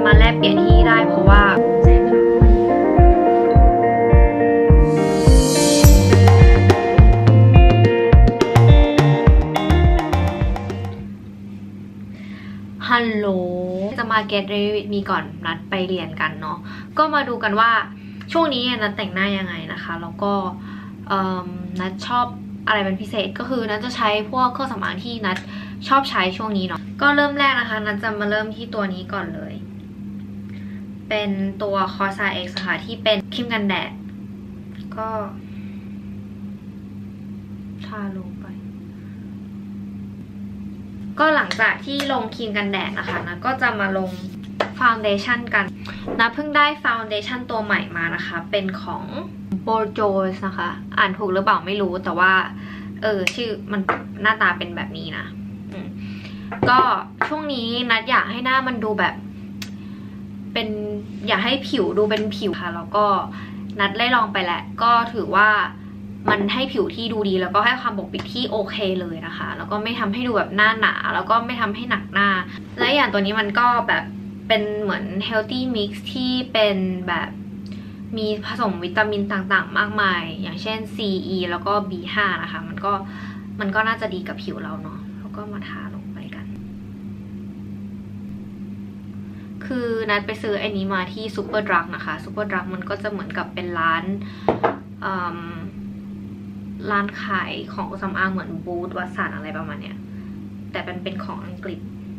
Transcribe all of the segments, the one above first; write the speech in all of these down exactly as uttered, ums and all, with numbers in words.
มาแลกเปลี่ยนที่ได้เพราะว่าฮัลโหลจะมา get ready with me ก่อนนัดไปเรียนกันเนาะก็มาดูกันว่าช่วงนี้นัดแต่งหน้ายังไงนะคะแล้วก็นัดชอบอะไรเป็นพิเศษก็คือนัดจะใช้พวกเครื่องสำอางที่นัดชอบใช้ช่วงนี้เนาะก็เริ่มแรกนะคะนัดจะมาเริ่มที่ตัวนี้ก่อนเลยเป็นตัว Cosrx X ค่ะที่เป็นครีมกันแดดก็ทาลงไปก็หลังจากที่ลงครีมกันแดดนะคะนะก็จะมาลงฟาวเดชั่นกันนะเพิ่งได้ฟาวเดชั่นตัวใหม่มานะคะเป็นของ Bourjois นะคะอ่านถูกหรือเปล่าไม่รู้แต่ว่าเออชื่อมันหน้าตาเป็นแบบนี้นะก็ช่วงนี้นัดอยากให้หน้ามันดูแบบเป็นอยากให้ผิวดูเป็นผิวค่ะแล้วก็นัดได้ลองไปแหละก็ถือว่ามันให้ผิวที่ดูดีแล้วก็ให้ความปกปิดที่โอเคเลยนะคะแล้วก็ไม่ทำให้ดูแบบหน้าหนาแล้วก็ไม่ทำให้หนักหน้าและอย่างตัวนี้มันก็แบบเป็นเหมือน healthy mix ที่เป็นแบบมีผสมวิตามินต่างๆมากมายอย่างเช่น ซี อี แล้วก็ บี ห้า นะคะมันก็มันก็น่าจะดีกับผิวเราเนาะแล้วก็มาทาลงไปกันคือนัดไปซื้อไอ้นี้มาที่ซูเปอร์ดรักนะคะซูเปอร์ดรักมันก็จะเหมือนกับเป็นร้านร้านขายของสำอางเหมือนบูธวัสสันอะไรประมาณเนี้ยแต่เป็นเป็นของอังกฤษ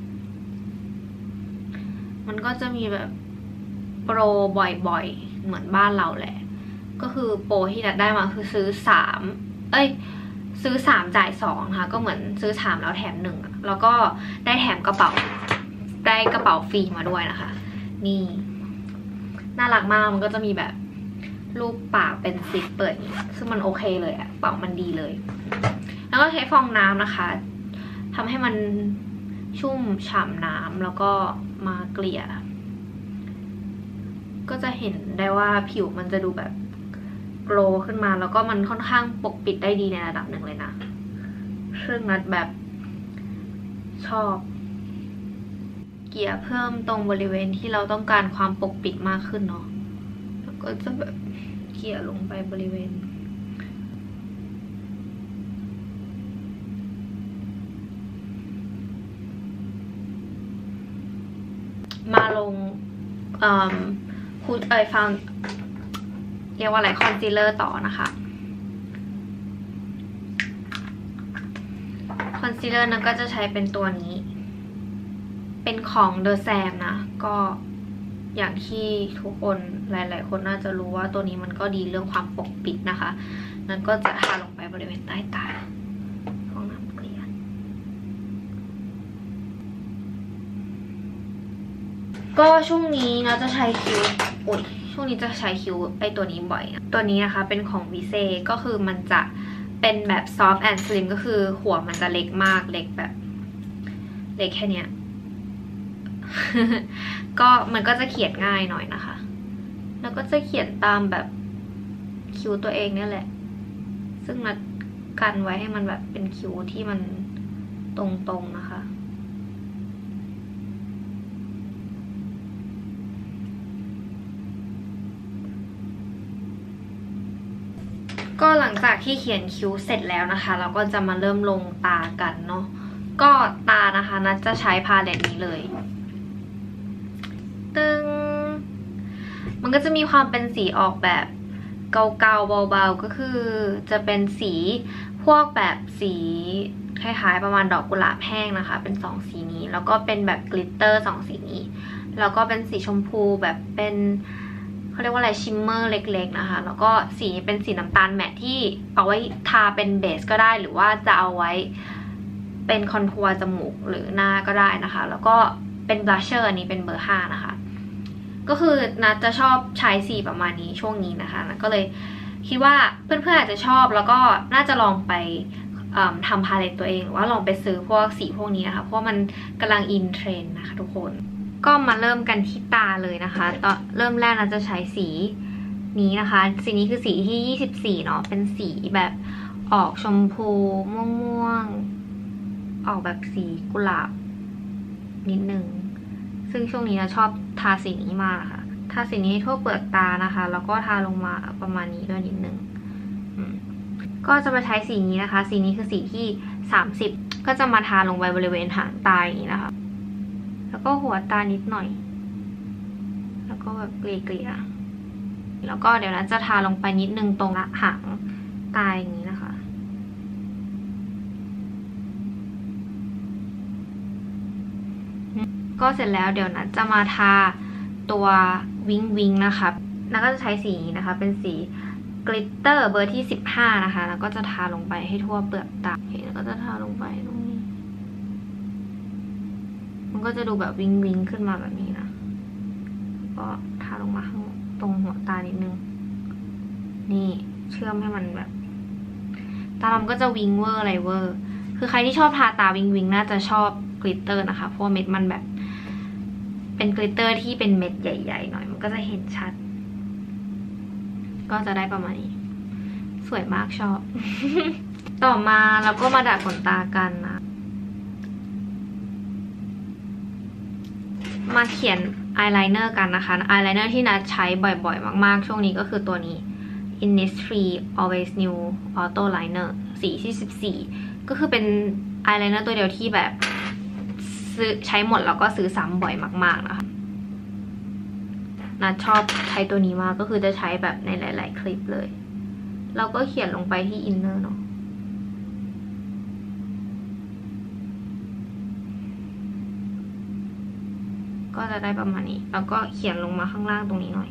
มันก็จะมีแบบโปรบ่อยๆเหมือนบ้านเราแหละก็คือโปรที่นัดได้มาคือซื้อสามเอ้ยซื้อสามจ่ายสองค่ะก็เหมือนซื้อสามแล้วแถมหนึ่งแล้วก็ได้แถมกระเป๋าได้กระเป๋าฟรีมาด้วยนะคะนี่น่ารักมากมันก็จะมีแบบรูปปากเป็นซิปเปิดซึ่งมันโอเคเลยอะเป๋ามันดีเลยแล้วก็ใช้ฟองน้ำนะคะทำให้มันชุ่มฉ่ำน้ำแล้วก็มาเกลี่ยก็จะเห็นได้ว่าผิวมันจะดูแบบโกลว์ขึ้นมาแล้วก็มันค่อนข้างปกปิดได้ดีในระดับหนึ่งเลยนะซึ่งนัดแบบชอบเกลี่ยเพิ่มตรงบริเวณที่เราต้องการความปกปิดมากขึ้นเนาะแล้วก็จะแบบเกลี่ยลงไปบริเวณมาลงคูดเอยฟาวเรียกว่าอะไรคอนซีลเลอร์ต่อนะคะคอนซีลเลอร์นั้นก็จะใช้เป็นตัวนี้เป็นของ The Sam นะก็อย่างที่ทุกคนหลายๆคนน่าจะรู้ว่าตัวนี้มันก็ดีเรื่องความปกปิดนะคะนั้นก็จะทาลงไปบริเวณใต้ตาฟองน้ำเกลี่ยก็ช่วงนี้นะจะใช้คิ้วอุ๊ยช่วงนี้จะใช้คิ้วไอตัวนี้บ่อยนะตัวนี้นะคะเป็นของวิเซ่ก็คือมันจะเป็นแบบ soft and slim ก็คือหัวมันจะเล็กมากเล็กแบบเล็กแค่เนี้ย ก็มันก็จะเขียนง่ายหน่อยนะคะแล้วก็จะเขียนตามแบบคิ้วตัวเองเนี่ยแหละซึ่งนัดกันไว้ให้มันแบบเป็นคิ้วที่มันตรงๆนะคะก็หลังจากที่เขียนคิ้วเสร็จแล้วนะคะเราก็จะมาเริ่มลงตากันเนาะก็ตานะคะนัดจะใช้พาเลตนี้เลยตึงมันก็จะมีความเป็นสีออกแบบเกาๆเบาๆก็คือจะเป็นสีพวกแบบสีคล้ายๆประมาณดอกกุหลาบแห้งนะคะเป็นสองสีนี้แล้วก็เป็นแบบกลิตเตอร์สองสีนี้แล้วก็เป็นสีชมพูแบบเป็นเขาเรียกว่าอะไรชิมเมอร์เล็กๆนะคะแล้วก็สีเป็นสีน้ำตาลแมทที่เอาไว้ทาเป็นเบสก็ได้หรือว่าจะเอาไว้เป็นคอนทัวร์จมูกหรือหน้าก็ได้นะคะแล้วก็เป็นบลัชเชอร์อันนี้เป็นเบอร์ห้านะคะก็คือนัดจะชอบใช้สีประมาณนี้ช่วงนี้นะคะนัดก็เลยคิดว่าเพื่อนๆอาจจะชอบแล้วก็น่าจะลองไปทำพาเลตตัวเองหรือว่าลองไปซื้อพวกสีพวกนี้นะคะเพราะมันกำลังอินเทรนด์นะคะทุกคนก็มาเริ่มกันที่ตาเลยนะคะตอนเริ่มแรกนัดจะใช้สีนี้นะคะสีนี้คือสีที่ยี่สิบสี่เนาะเป็นสีแบบออกชมพูม่วงๆออกแบบสีกุหลาบนิดนึงซึ่งช่วงนี้นะชอบทาสีนี้มากค่ะทาสีนี้ให้ทั่วเปลือกตานะคะแล้วก็ทาลงมาประมาณนี้ด้วยนิดนึงก็จะมาใช้สีนี้นะคะสีนี้คือสีที่สามสิบก็จะมาทาลงไปบริเวณหางตาอย่างนี้นะคะแล้วก็หัวตานิดหน่อยแล้วก็แบบเกลี่ยๆแล้วก็เดี๋ยวนะจะทาลงไปนิดนึงตรงหางตาอย่างนี้นะคะก็เสร็จแล้วเดี๋ยวนะจะมาทาตัววิงวิงนะคะแล้วก็จะใช้สีนี้นะคะเป็นสีกลิตเตอร์เบอร์ที่สิบห้านะคะแล้วก็จะทาลงไปให้ทั่วเปลือกตาแล้วก็จะทาลงไปตรงนี้มันก็จะดูแบบวิงวิงขึ้นมาแบบนี้นะก็ทาลงมาข้างตรงหัวตานิดนึงนี่เชื่อมให้มันแบบตาเราก็จะวิงเวอร์อะไรเวอร์คือใครที่ชอบทาตาวิงวิงน่าจะชอบกลิตเตอร์นะคะเพราะเม็ดมันแบบเป็นกลิตเตอร์ที่เป็นเม็ดใหญ่ๆหน่อยมันก็จะเห็นชัดก็จะได้ประมาณนี้สวยมากชอบ ต่อมาเราก็มาดัดขนตากันนะมาเขียนอายไลเนอร์กันนะคะอายไลเนอร์ที่นัดใช้บ่อยๆมากๆช่วงนี้ก็คือตัวนี้ Innisfree Always New Auto Liner สีที่สิบสี่ก็คือเป็นอายไลเนอร์ตัวเดียวที่แบบซื้อใช้หมดแล้วก็ซื้อซ้ำบ่อยมากๆนะคะนัดชอบใช้ตัวนี้มากก็คือจะใช้แบบในหลายๆคลิปเลยเราก็เขียนลงไปที่อินเนอร์เนาะก็จะได้ประมาณนี้แล้วก็เขียนลงมาข้างล่างตรงนี้หน่อย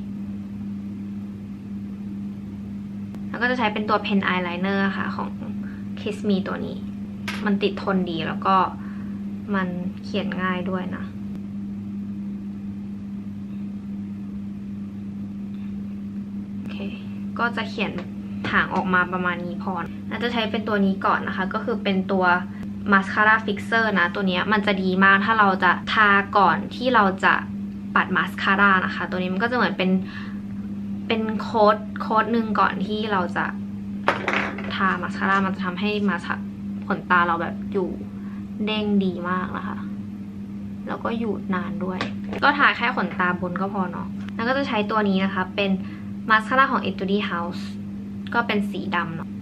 แล้วก็จะใช้เป็นตัวเพนอายไลเนอร์ค่ะของ Kiss Me ตัวนี้มันติดทนดีแล้วก็มันเขียนง่ายด้วยนะโอเคก็จะเขียนหางออกมาประมาณนี้พอน่าจะใช้เป็นตัวนี้ก่อนนะคะก็คือเป็นตัวมาสคาร่าฟิกเซอร์นะตัวนี้มันจะดีมากถ้าเราจะทาก่อนที่เราจะปัดมาสคาร่านะคะตัวนี้มันก็จะเหมือนเป็นเป็นโค้ดโค้ดหนึ่งก่อนที่เราจะทามาสคาร่ามันจะทำให้มาสขนตาเราแบบอยู่เด้งดีมากนะคะแล้วก็อยู่นานด้วยก็ทาแค่ขนตาบนก็พอเนาะแล้วก็จะใช้ตัวนี้นะคะเป็นมาสคาร่าของ Etude House ก็เป็นสีดำเนาะ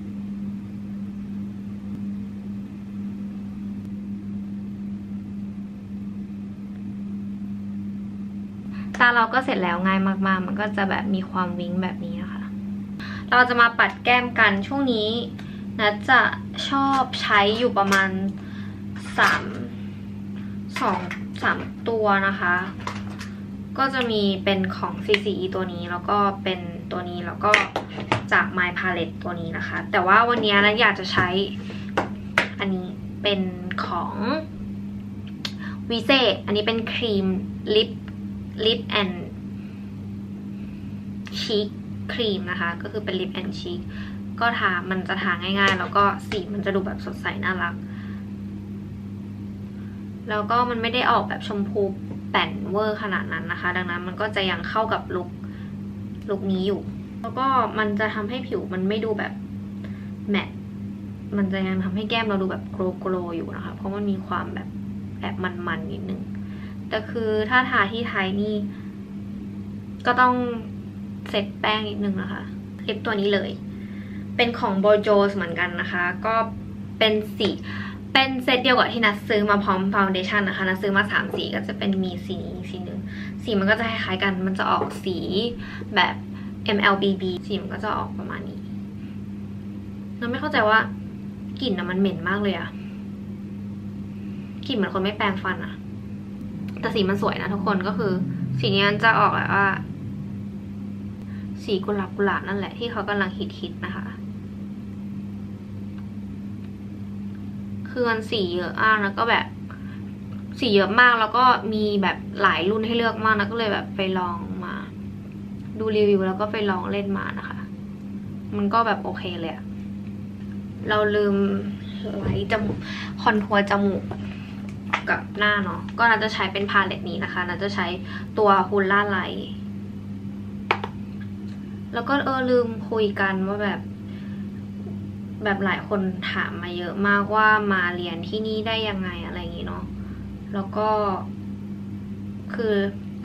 ตาเราก็เสร็จแล้วง่ายมากๆมันก็จะแบบมีความวิ้งแบบนี้นะคะเราจะมาปัดแก้มกันช่วงนี้นะจะชอบใช้อยู่ประมาณสามสองสามตัวนะคะก็จะมีเป็นของ ซี ซี อี ตัวนี้แล้วก็เป็นตัวนี้แล้วก็จาก My Palette ตัวนี้นะคะแต่ว่าวันนี้นะอยากจะใช้อันนี้เป็นของวิเศษอันนี้เป็นครีมลิปลิปแอนด์ชีคครีมนะคะก็คือเป็นลิปแอนด์ชีคก็ทามันจะทาง่ายๆแล้วก็สีมันจะดูแบบสดใสน่ารักแล้วก็มันไม่ได้ออกแบบชมพูแป่นเวอร์ขนาดนั้นนะคะดังนั้นมันก็จะยังเข้ากับลุคลุคนี้อยู่แล้วก็มันจะทำให้ผิวมันไม่ดูแบบแมตต์มันจะยังทำให้แก้มเราดูแบบโกลโกลอยู่นะคะเพราะมันมีความแบบแอบมันๆนิดนึงแต่คือถ้าทาที่ไทยนี่ก็ต้องเซตแป้งนิดนึงนะคะลิปตัวนี้เลยเป็นของโบโจสเหมือนกันนะคะก็เป็นสีเป็นเซตเดียวกับที่นัดซื้อมาพร้อมฟาวเดชั่นนะคะนัดซื้อมาสามสีก็จะเป็นมีสีนี้สีหนึ่งสีมันก็จะคล้ายๆกันมันจะออกสีแบบ เอ็ม แอล บี บี สีมันก็จะออกประมาณนี้เราไม่เข้าใจว่ากลิ่นอะมันเหม็นมากเลยอะกลิ่นเหมือนคนไม่แปรงฟันอะแต่สีมันสวยนะทุกคนก็คือสีนี้มันจะออกแบบว่าสีกุหลาบกุหลาบนั่นแหละที่เขากำลังฮิตๆนะคะคือมันสีเยอะมากแล้วก็แบบสีเยอะมากแล้วก็มีแบบหลายรุ่นให้เลือกมากนะก็เลยแบบไปลองมาดูรีวิวแล้วก็ไปลองเล่นมานะคะมันก็แบบโอเคเลยอะเราลืมไลท์จมูกคอนทัวร์จมูกกับหน้าเนาะก็น่าจะใช้เป็นพาเลตนี้นะคะน่าจะใช้ตัวฮูลล่าไลท์แล้วก็เออลืมคุยกันว่าแบบแบบหลายคนถามมาเยอะมากว่ามาเรียนที่นี่ได้ยังไงอะไรอย่างงี้เนาะแล้วก็คือ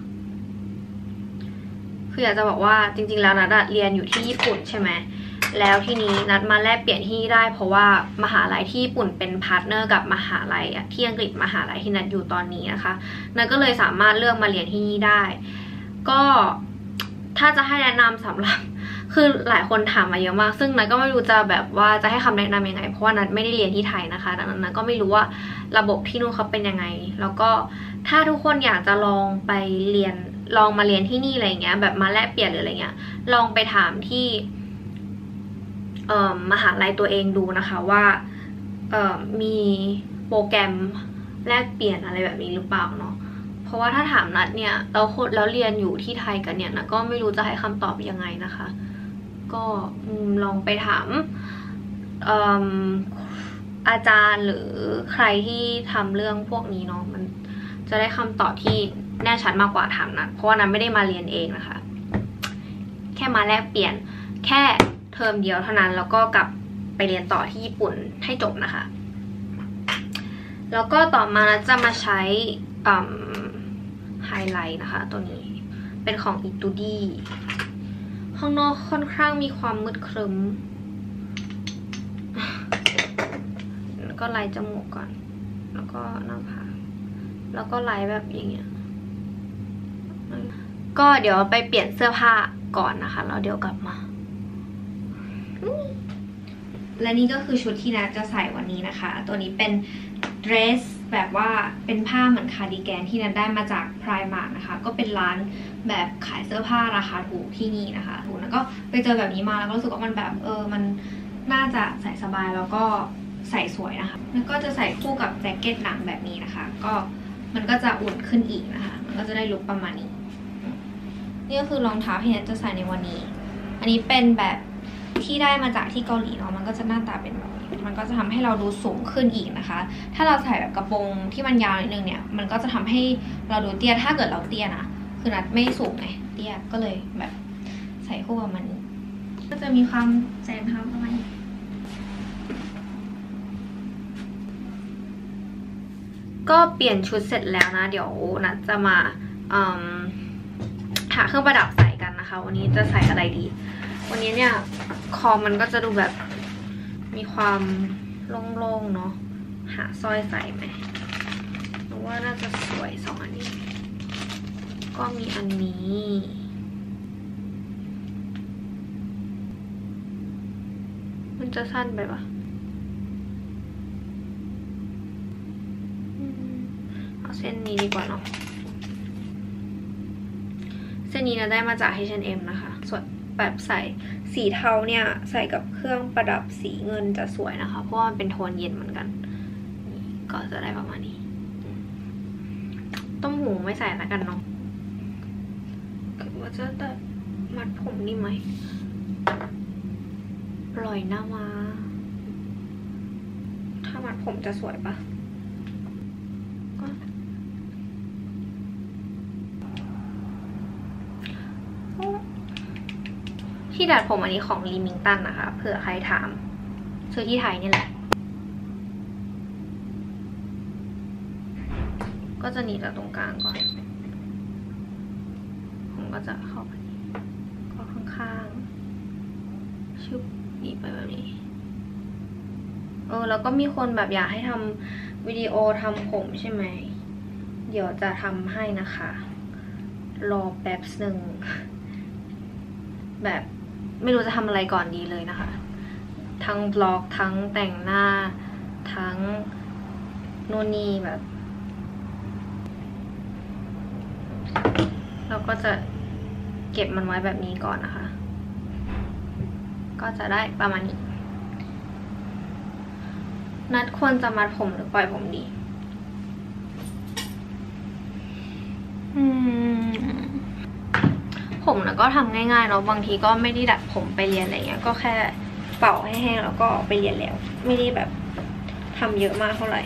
คืออยากจะบอกว่าจริงๆแล้วนัดเรียนอยู่ที่ญี่ปุ่นใช่ไหมแล้วทีนี้นัดมาแลกเปลี่ยนที่ได้เพราะว่ามหาลัยที่ญี่ปุ่นเป็นพาร์ทเนอร์กับมหาลัยที่อังกฤษมหาลัยที่นัดอยู่ตอนนี้นะคะนัดก็เลยสามารถเลือกมาเรียนที่นี่ได้ก็ถ้าจะให้แนะนำสำหรับคือหลายคนถามมาเยอะมากซึ่งนัดก็ไม่รู้จะแบบว่าจะให้คำแนะนำยังไงเพราะว่านัดไม่ได้เรียนที่ไทยนะคะดังนั้นนัดก็ไม่รู้ว่าระบบที่นู่นเขาเป็นยังไงแล้วก็ถ้าทุกคนอยากจะลองไปเรียนลองมาเรียนที่นี่อะไรเงี้ยแบบมาแลกเปลี่ยนหรืออะไรเงี้ยลองไปถามที่เอ่อมหาลัยตัวเองดูนะคะว่าเอ่อมีโปรแกรมแลกเปลี่ยนอะไรแบบนี้หรือเปล่าเนาะเพราะว่าถ้าถามนัดเนี่ยเราคนแล้วเรียนอยู่ที่ไทยกันเนี่ยนะก็ไม่รู้จะให้คำตอบยังไงนะคะก็ลองไปถามเอ่ออาจารย์หรือใครที่ทำเรื่องพวกนี้เนาะมันจะได้คำตอบที่แน่ชัดมากกว่าถามนัดเพราะว่านัดไม่ได้มาเรียนเองนะคะแค่มาแลกเปลี่ยนแค่เทอมเดียวเท่านั้นแล้วก็กลับไปเรียนต่อที่ญี่ปุ่นให้จบนะคะแล้วก็ต่อมาจะมาใช้ไฮไลท์นะคะตัวนี้เป็นของอิตูดี้ข้างนอกค่อนข้างมีความมืดครึ้มแล้วก็ไลท์จมูกก่อนแล้วก็หน้าผากแล้วก็ไลท์แบบอย่างเงี้ยก็เดี๋ยวไปเปลี่ยนเสื้อผ้าก่อนนะคะแล้วเดี๋ยวกลับมาและนี่ก็คือชุดที่นัดจะใส่วันนี้นะคะตัวนี้เป็นเดรสแบบว่าเป็นผ้าเหมือนคาร์ดิแกนที่นัดได้มาจาก Primark นะคะก็เป็นร้านแบบขายเสื้อผ้าราคาถูกที่นี่นะคะถูกแล้วก็ไปเจอแบบนี้มาแล้วก็รู้สึกว่ามันแบบเออมันน่าจะใส่สบายแล้วก็ใส่สวยนะคะแล้วก็จะใส่คู่กับแจ็คเก็ตหนังแบบนี้นะคะก็มันก็จะอุ่นขึ้นอีกนะคะมันก็จะได้ลุคประมาณนี้นี่ก็คือรองเท้าที่นัดจะใส่ในวันนี้อันนี้เป็นแบบที่ได้มาจากที่เกาหลีเนาะมันก็จะหน้าตาเป็นแบบนี้มันก็จะทำให้เราดูสูงขึ้นอีกนะคะถ้าเราใส่แบบกระโปรงที่มันยาวนิดนึงเนี่ยมันก็จะทำให้เราดูเตี้ยถ้าเกิดเราเตี้ยนะคือนัดไม่สูงไงเตี้ยก็เลยแบบใส่คู่กับมันก็จะมีความแซนท้าประมาณนี้ก็เปลี่ยนชุดเสร็จแล้วนะเดี๋ยวนัดจะมาหาเครื่องประดับใส่กันนะคะวันนี้จะใส่อะไรดีวันนี้เนี่ยคอมันก็จะดูแบบมีความโล่งๆเนาะหาสร้อยใส่ไหมเพราะว่าน่าจะสวยสองอันนี้ก็มีอันนี้มันจะสั้นไปปะเอาเส้นนี้ดีกว่าเนาะเส้นนี้นะได้มาจาก เอช แอนด์ เอ็ม นะคะส่วนแบบใส่สีเทาเนี่ยใส่กับเครื่องประดับสีเงินจะสวยนะคะเพราะว่ามันเป็นโทนเย็นเหมือนกันก็จะได้ประมาณนี้ต้มหูไม่ใส่แล้วกันเนาะคือว่าจะตัดมัดผมนี่ไหมปล่อยหน้ามาถ้ามัดผมจะสวยปะที่ดัดผมอันนี้ของลีมิงตันนะคะเผื่อใครถามซื้อที่ไทยนี่แหละก็จะหนีจากตรงกลางก่อนผมก็จะเข้าไปก็ข้างๆชุบหนีไปแบบนี้เออแล้วก็มีคนแบบอยากให้ทำวิดีโอทำผมใช่ไหมเดี๋ยวจะทำให้นะคะรอแป๊บหนึ่งแบบไม่รู้จะทำอะไรก่อนดีเลยนะคะทั้งบล็อกทั้งแต่งหน้าทั้งโน่นนี่แบบเราก็จะเก็บมันไว้แบบนี้ก่อนนะคะก็จะได้ประมาณนี้นัดควรจะมัดผมหรือปล่อยผมดีอืมผมนะก็ทำง่ายๆเนาะบางทีก็ไม่ได้ดัดผมไปเรียนอะไรเงี้ยก็แค่เป่าให้แห้งแล้วก็ไปเรียนแล้วไม่ได้แบบทำเยอะมากเท่าไหร่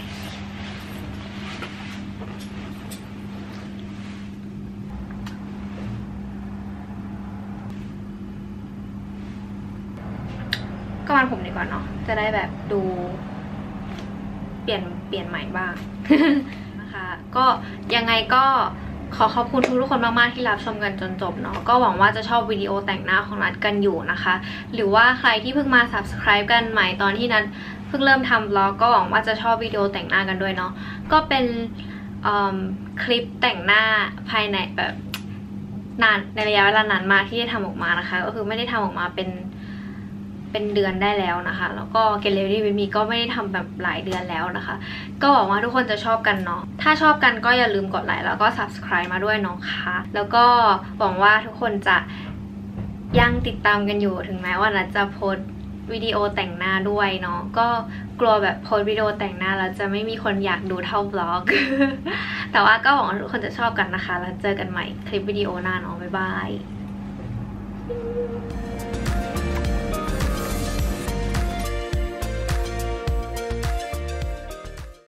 ก็มัดผมดีกว่าเนาะจะได้แบบดูเปลี่ยนเปลี่ยนใหม่บ้าง นะคะก็ยังไงก็ขอขอบคุณทุกๆคนมากๆที่รับชมกันจนจบเนาะก็หวังว่าจะชอบวิดีโอแต่งหน้าของนัดกันอยู่นะคะหรือว่าใครที่เพิ่งมา ซับสไครบ์ กันใหม่ตอนที่นัดเพิ่งเริ่มทำบล็อกก็หวังว่าจะชอบวิดีโอแต่งหน้ากันด้วยเนาะก็เป็นคลิปแต่งหน้าภายในแบบนานในระยะเวลานานมากที่ได้ทำออกมานะคะก็คือไม่ได้ทำออกมาเป็นเป็นเดือนได้แล้วนะคะแล้วก็เกลเลอรี่วิมีก็ไม่ได้ทำแบบหลายเดือนแล้วนะคะก็หวังว่าทุกคนจะชอบกันเนาะถ้าชอบกันก็อย่าลืมกดไลค์แล้วก็ ซับสไครบ์ มาด้วยเนาะค่ะแล้วก็หวังว่าทุกคนจะยังติดตามกันอยู่ถึงแม้ว่านัดจะโพสวิดีโอแต่งหน้าด้วยเนาะก็กลัวแบบโพสวิดีโอแต่งหน้าแล้วจะไม่มีคนอยากดูเท่าบล็อก แต่ว่าก็หวังว่าทุกคนจะชอบกันนะคะแล้วเจอกันใหม่คลิปวิดีโอหน้าเนาะบ๊ายบาย